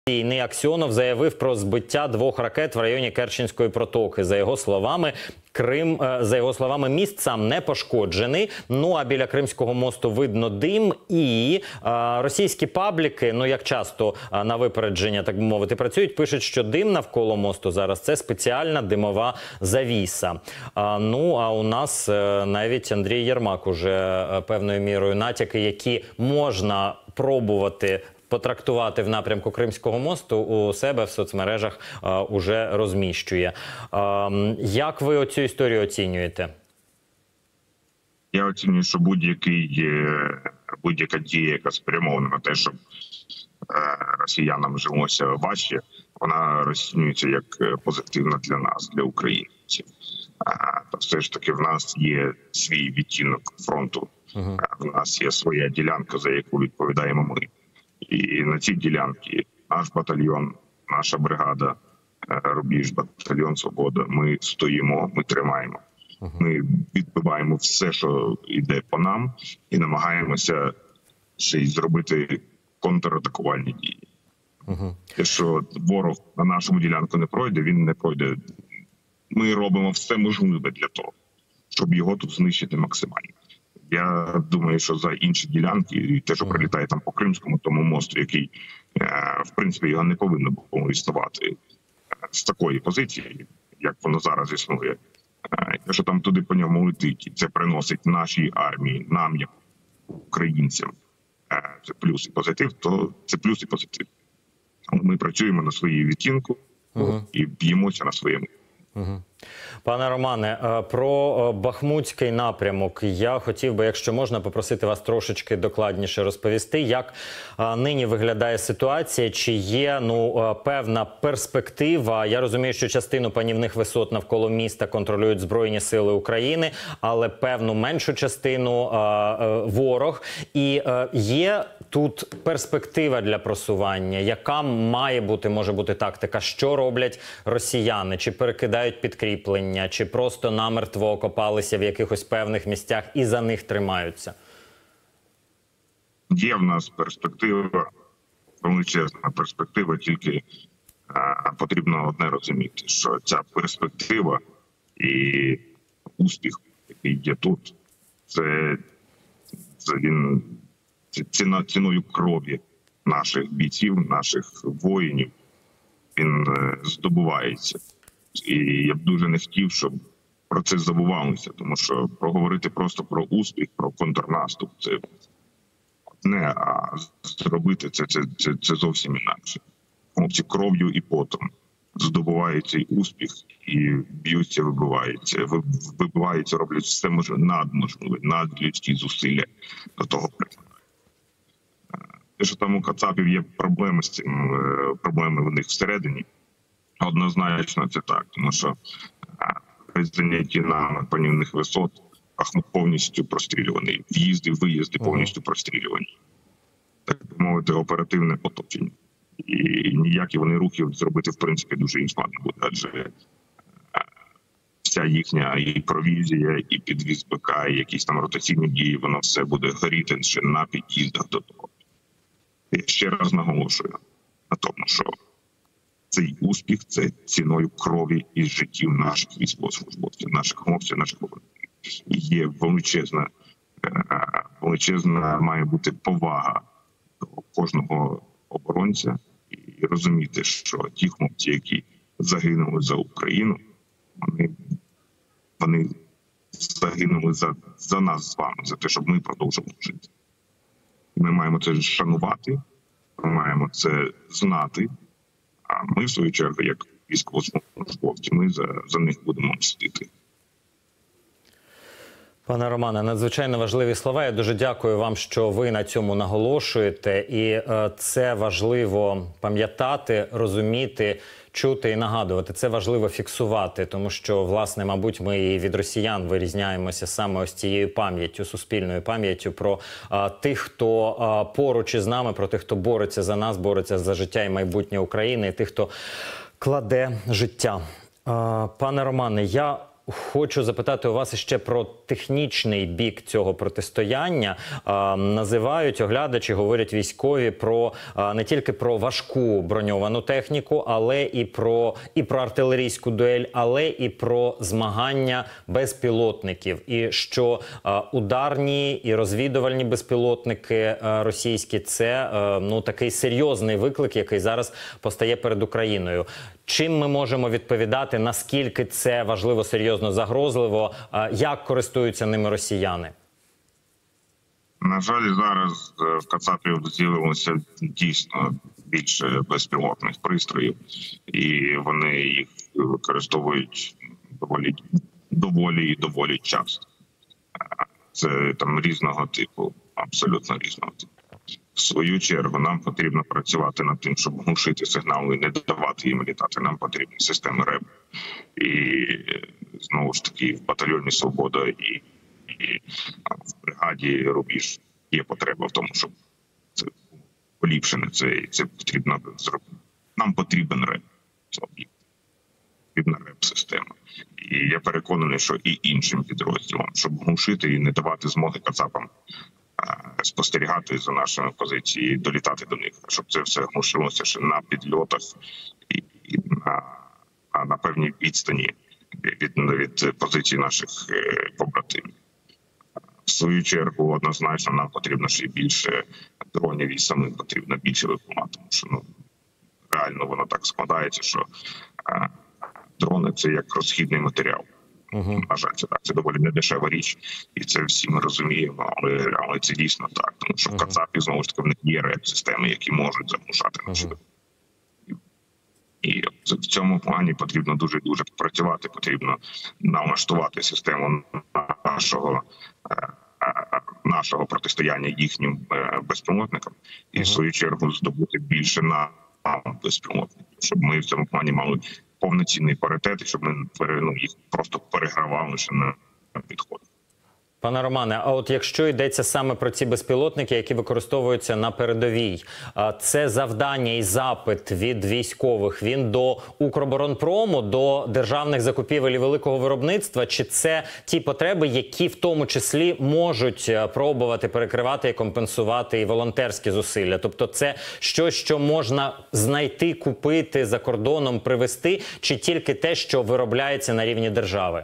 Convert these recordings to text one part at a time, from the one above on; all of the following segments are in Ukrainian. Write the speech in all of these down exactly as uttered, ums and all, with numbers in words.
Війни Аксьонов заявив про збиття двох ракет в районі Керченської протоки. За його словами, Крим, за його словами, міст сам не пошкоджений. Ну а біля Кримського мосту видно дим. І а, російські пабліки, ну як часто а, на випередження, так би мовити, працюють, пишуть, що дим навколо мосту зараз це спеціальна димова завіса. А, ну а у нас а, навіть Андрій Єрмак уже а, певною мірою натяки, які можна пробувати потрактувати в напрямку Кримського мосту, у себе в соцмережах а, уже розміщує. А, як ви оцю історію оцінюєте? Я оцінюю, що будь-який будь-яка дія, яка спрямована на те, щоб росіянам жилося важче, вона розцінюється як позитивна для нас, для українців. Та все ж таки в нас є свій відтінок фронту, угу. В нас є своя ділянка, за яку відповідаємо ми. І на цій ділянці наш батальйон, наша бригада, Рубіж, батальйон Свобода, ми стоїмо, ми тримаємо. Uh-huh. Ми відбиваємо все, що йде по нам, і намагаємося ще й зробити контратакувальні дії. Uh-huh. Те, що ворог на нашому ділянку не пройде, він не пройде. Ми робимо все можливе для того, щоб його тут знищити максимально. Я думаю, що за інші ділянки, і те, що прилітає там по Кримському, тому мосту, який, в принципі, його не повинно було існувати з такої позиції, як воно зараз існує. Якщо там туди по ньому летить, і це приносить нашій армії, нам, як українцям, це плюс і позитив, то це плюс і позитив. Ми працюємо на своїй відтінку угу. і б'ємося на своєму. Угу. Пане Романе, про Бахмутський напрямок я хотів би, якщо можна, попросити вас трошечки докладніше розповісти, як нині виглядає ситуація, чи є ну, певна перспектива. Я розумію, що частину панівних висот навколо міста контролюють Збройні сили України, але певну меншу частину а, ворог. І а, є тут перспектива для просування. Яка має бути, може бути тактика? Що роблять росіяни? Чи перекидають підкріплення? Чи просто намертво окопалися в якихось певних місцях і за них тримаються? Є в нас перспектива, величезна перспектива, тільки а, потрібно одне розуміти, що ця перспектива і успіх, який є тут, це, це він це ціна ціною крові наших бійців, наших воїнів, він е, здобувається. І я б дуже не хотів, щоб про це забувалося, тому що проговорити просто про успіх, про контрнаступ – це одне, а зробити це, це, це, це зовсім інакше. Хлопці кров'ю і потом здобувають цей успіх і б'ються, вибиваються. Вибиваються, роблять все можливе, надможливе, надлюдські зусилля до того прикладу. Те, що там у кацапів є проблеми з цим, проблеми в них всередині, однозначно це так, тому що при занятті на панівних висот Бахмут повністю прострілюваний, в'їзди, виїзди повністю прострілювані. Так би мовити, оперативне оточення. І ніякі вони рухи зробити, в принципі, дуже їм складно буде, адже вся їхня і провізія, і підвіз БК, і якісь там ротаційні дії, воно все буде горіти ще на під'їздах до того. Я ще раз наголошую на тому, що цей успіх – це ціною крові і життів наших військовослужбовців, наших хлопців, наших побратимів. І є величезна, величезна має бути повага до кожного оборонця і розуміти, що ті хлопці, які загинули за Україну, вони, вони загинули за, за нас з вами, за те, щоб ми продовжували жити. Ми маємо це шанувати, ми маємо це знати, а ми, в свою чергу, як військовослужбовці, ми за, за них будемо мстити. Пане Романе, надзвичайно важливі слова. Я дуже дякую вам, що ви на цьому наголошуєте. І е, це важливо пам'ятати, розуміти, чути і нагадувати. Це важливо фіксувати, тому що, власне, мабуть, ми і від росіян вирізняємося саме ось цією пам'яттю, суспільною пам'яттю про а, тих, хто а, поруч із нами, про тих, хто бореться за нас, бореться за життя і майбутнє України, і тих, хто кладе життя. А, пане Романе, я Хочу запитати у вас ще про технічний бік цього протистояння. А, називають оглядачі, говорять військові про а, не тільки про важку броньовану техніку, але і про і про артилерійську дуель, але і про змагання безпілотників. І що а, ударні і розвідувальні безпілотники а, російські – це а, ну такий серйозний виклик, який зараз постає перед Україною. Чим ми можемо відповідати, наскільки це важливо, серйозно, загрозливо, як користуються ними росіяни? На жаль, зараз в Кацапів з'явилося дійсно більше безпілотних пристроїв, і вони їх використовують доволі, доволі і доволі часто. Це там різного типу, абсолютно різного типу. В свою чергу нам потрібно працювати над тим, щоб глушити сигнали і не давати їм літати. Нам потрібні системи РЕБ. І знову ж таки в батальйоні «Свобода» і, і в бригаді «Рубіж» є потреба в тому, щоб це поліпшене. Це, це потрібно зробити. Нам потрібен РЕБ. Це об'єкт. Потрібна РЕБ-система. І я переконаний, що і іншим підрозділам, щоб глушити і не давати змоги кацапам спостерігати за нашими позиціями, долітати до них, щоб це все глушилося ще на підльотах і, і на, на, на певній відстані від, від позицій наших е, побратимів. В свою чергу, однозначно, нам потрібно ще більше дронів і самим потрібно більше випомагати, тому що ну, реально воно так складається, що е, дрони – це як розхідний матеріал. Uh-huh. На жаль, це так. Це доволі недешева річ, і це всі ми розуміємо, але, але це дійсно так. Тому що uh-huh. в Кацапі, знову ж таки, в них є РЕБ-системи, які можуть заглушати наші. Uh-huh. І в цьому плані потрібно дуже-дуже працювати, потрібно налаштувати систему нашого, нашого протистояння їхнім безпілотникам і, uh-huh. в свою чергу, здобути більше на безпілотників, щоб ми в цьому плані мали повноцінний паритет, і щоб ми ну, їх просто перегравали ще на підходах. Пане Романе, а от якщо йдеться саме про ці безпілотники, які використовуються на передовій, це завдання і запит від військових, він до Укроборонпрому, до державних закупівель і великого виробництва, чи це ті потреби, які в тому числі можуть пробувати перекривати і компенсувати і волонтерські зусилля? Тобто це щось, що можна знайти, купити, за кордоном привезти, чи тільки те, що виробляється на рівні держави?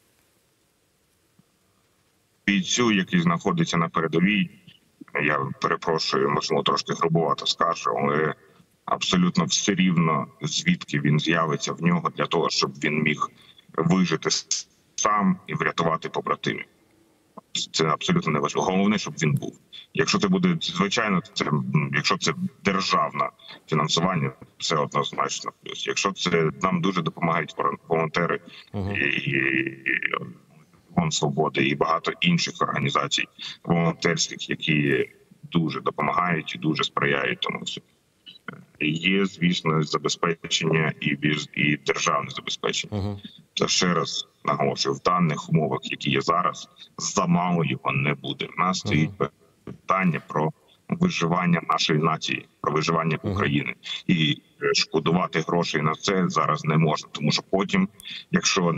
Бійцю, який знаходиться на передовій, я перепрошую, можливо, трошки грубувато скажу, але абсолютно все рівно, звідки він з'явиться в нього для того, щоб він міг вижити сам і врятувати побратимів. Це абсолютно не важливо. Головне, щоб він був. Якщо це буде, звичайно, це, якщо це державне фінансування, це однозначно плюс. Якщо це нам дуже допомагають волонтери uh-huh. і, і Фонд Свободи і багато інших організацій волонтерських, які дуже допомагають і дуже сприяють тому всьому. Є, звісно, забезпечення і, і державне забезпечення. Uh-huh. Та ще раз наголошую, в даних умовах, які є зараз, замало його не буде. У нас стоїть uh-huh. питання про виживання нашої нації, про виживання uh-huh. України. І шкодувати грошей на це зараз не можна, тому що потім, якщо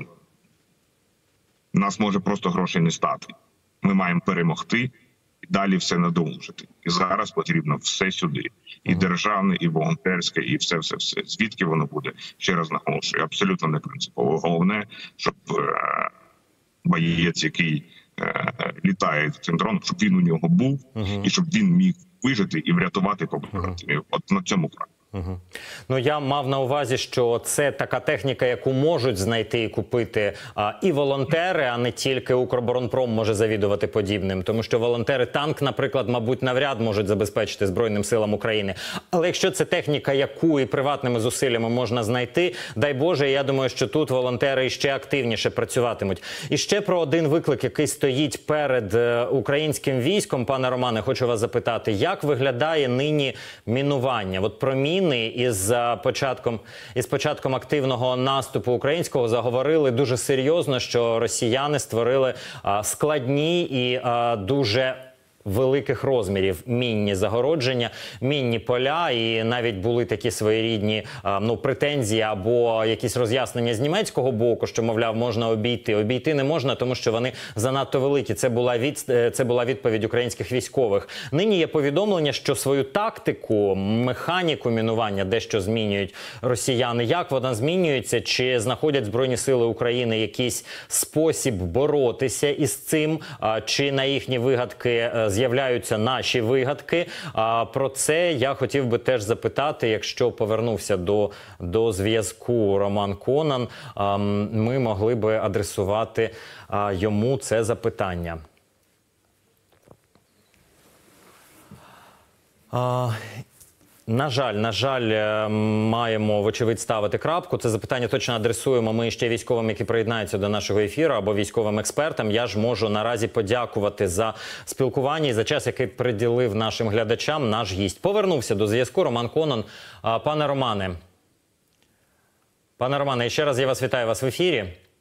нас може просто грошей не стати. Ми маємо перемогти і далі все надолужити. І зараз потрібно все сюди. І державне, і волонтерське, і все-все-все. Звідки воно буде? Ще раз наголошую, абсолютно не принципово. Головне, щоб е- боєць, який е- літає цим дроном, щоб він у нього був, uh-huh. і щоб він міг вижити і врятувати побратимів. Uh-huh. От на цьому краю. Угу. Ну, я мав на увазі, що це така техніка, яку можуть знайти і купити а, і волонтери, а не тільки Укроборонпром може завідувати подібним. Тому що волонтери танк, наприклад, мабуть, навряд можуть забезпечити Збройним силам України. Але якщо це техніка, яку і приватними зусиллями можна знайти, дай Боже, я думаю, що тут волонтери ще активніше працюватимуть. І ще про один виклик, який стоїть перед е, українським військом, пане Романе, хочу вас запитати, як виглядає нині мінування? От про міни із початком, із початком активного наступу українського заговорили дуже серйозно, що росіяни створили а, складні і а, дуже великих розмірів мінні загородження, мінні поля, і навіть були такі своєрідні ну, претензії або якісь роз'яснення з німецького боку, що, мовляв, можна обійти. Обійти не можна, тому що вони занадто великі. Це була, від... Це була відповідь українських військових. Нині є повідомлення, що свою тактику, механіку мінування дещо змінюють росіяни. Як вона змінюється? Чи знаходять Збройні сили України якийсь спосіб боротися із цим? Чи на їхні вигадки з'являються наші вигадки? Про це я хотів би теж запитати, якщо повернувся до, до зв'язку Роман Конан, ми могли би адресувати йому це запитання. На жаль, на жаль, маємо, вочевидь, ставити крапку. Це запитання точно адресуємо ми ще військовим, які приєднаються до нашого ефіру, або військовим експертам. Я ж можу наразі подякувати за спілкування і за час, який приділив нашим глядачам наш гість. Повернувся до зв'язку Роман Конан. Пане Романе, пане Романе, ще раз я вас вітаю вас в ефірі.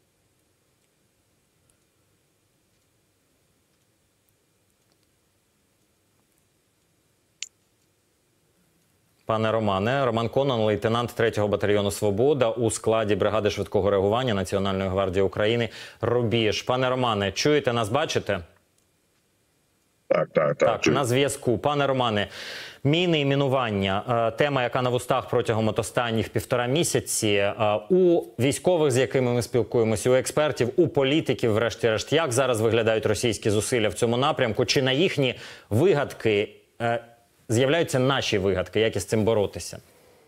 Пане Романе, Роман Конан, лейтенант третього батальйону «Свобода» у складі бригади швидкого реагування Національної гвардії України «Рубіж». Пане Романе, чуєте нас, бачите? Так, так, так. Так, на зв'язку. Пане Романе, міни і мінування – тема, яка на вустах протягом от останніх півтора місяці. У військових, з якими ми спілкуємося, у експертів, у політиків, врешті-решт, як зараз виглядають російські зусилля в цьому напрямку? Чи на їхні вигадки з'являються наші вигадки, як із цим боротися?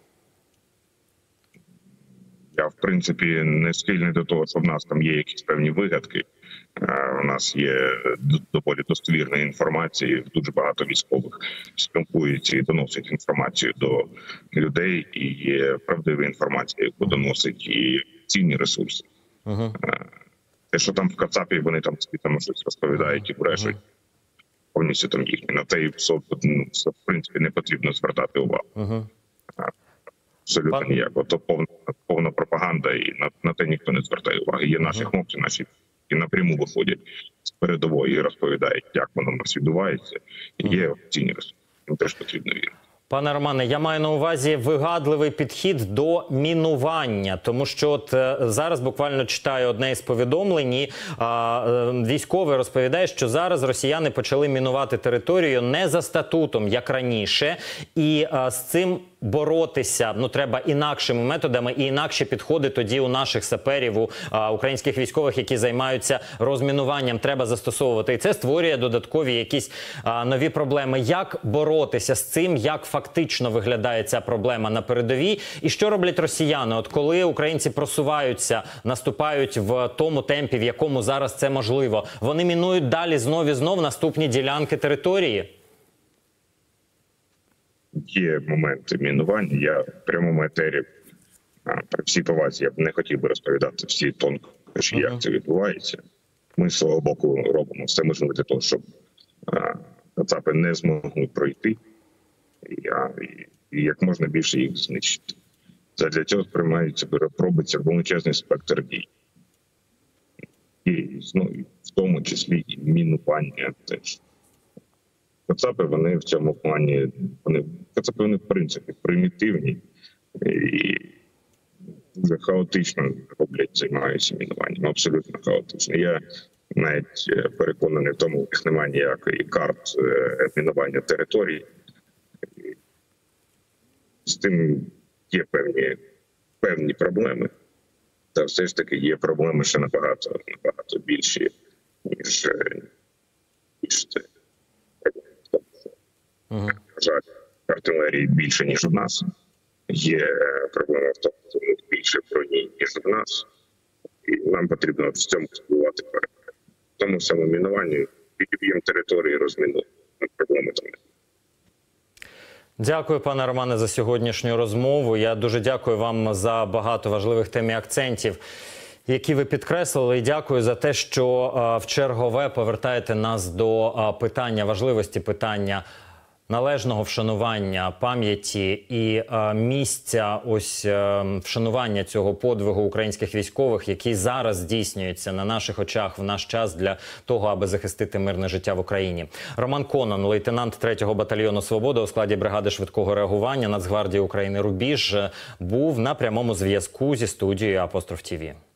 Я, в принципі, не схильний до того, що в нас там є якісь певні вигадки. У нас є доволі достовірна інформація, дуже багато військових спілкуються і доносять інформацію до людей, і є правдива інформація, яку доносить і цінні ресурси. Угу. Те, що там в Кацапі, вони там там щось розповідають і брешуть, угу. повністю там їхні. На те, ну, в принципі, не потрібно звертати увагу. Угу. Абсолютно Пан... ніяко. То повна, повна пропаганда, і на, на те ніхто не звертає уваги. Є наші угу. хлопці, наші і напряму виходять з передової і розповідають, як воно в нас відбувається. І є офіційні ресурси. Їм теж потрібно вірити. Пане Романе, я маю на увазі вигадливий підхід до мінування, тому що от зараз буквально читаю одне із повідомлень, і, а, військовий розповідає, що зараз росіяни почали мінувати територію не за статутом, як раніше, і а, з цим боротися, ну, треба інакшими методами і інакші підходи тоді у наших саперів, у а, українських військових, які займаються розмінуванням, треба застосовувати. І це створює додаткові якісь а, нові проблеми. Як боротися з цим, як фактично виглядає ця проблема на передовій? І що роблять росіяни? От коли українці просуваються, наступають в тому темпі, в якому зараз це можливо, вони мінують далі знов і знов наступні ділянки території? Є моменти мінування. Я в прямому етері, при всій повазі, я б не хотів би розповідати всі тонкощі, uh-huh. як це відбувається. Ми з свого боку робимо все можливе для того, щоб кацапи не змогли пройти і, і, і як можна більше їх знищити. Задля цього сприймаються, робиться величезний спектр дій. І, ну, в тому числі і мінування теж. Кацапи, вони в цьому плані, вони, кацапи, вони, в принципі, примітивні і дуже хаотично роблять, займаються мінуванням, абсолютно хаотично. Я навіть переконаний в тому, що немає ніякої карт мінування території. З тим є певні, певні проблеми, та все ж таки є проблеми ще набагато, набагато більші, ніж, ніж це. Uh-huh. Жаль, артилерії більше, ніж у нас. Є проблема в тому, що в них більше броні, ніж у нас. І нам потрібно в цьому збувати перед. В тому самому мінуванні підіб'ємо території, розмінуємо. Проблеми там немає. Дякую, пане Романе, за сьогоднішню розмову. Я дуже дякую вам за багато важливих тем і акцентів, які ви підкреслили. І дякую за те, що в чергове повертаєте нас до питання, важливості питання належного вшанування пам'яті і е, місця ось е, вшанування цього подвигу українських військових, який зараз здійснюється на наших очах в наш час для того, аби захистити мирне життя в Україні. Роман Конон, лейтенант третього батальйону «Свобода» у складі бригади швидкого реагування Нацгвардії України «Рубіж», був на прямому зв'язку зі студією «Апостроф ТІВІ».